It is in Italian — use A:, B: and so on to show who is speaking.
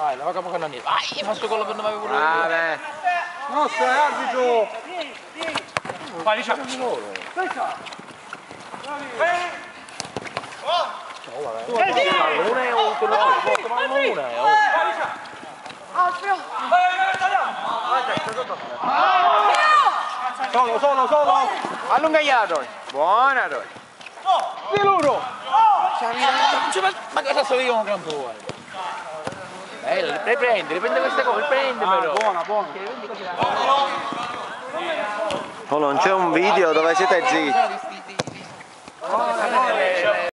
A: Vai, la vaca non niente. Vai, fa sto gol per non avevo voluto.
B: Vabbè. No, stai arbitro.
A: Vai, diciamo.
B: Solo. Allunga gli Adol. Buona Adol. Di loro.
A: Ma cosa so io un campo? Riprendi queste cose, riprendi però.
B: Buona.
C: Oh, non c'è un video dove siete zitti.